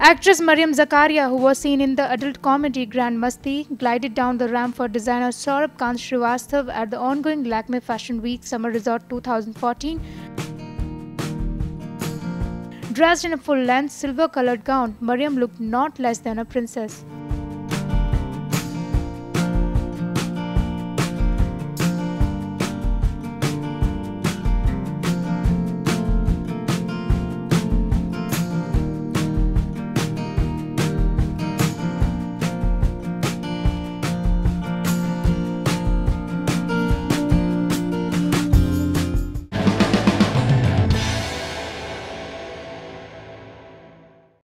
Actress Maryam Zakaria, who was seen in the adult comedy Grand Masti, glided down the ramp for designer Sourabh Kant Shrivastava at the ongoing Lakme Fashion Week Summer Resort 2014. Dressed in a full-length, silver-colored gown, Maryam looked not less than a princess.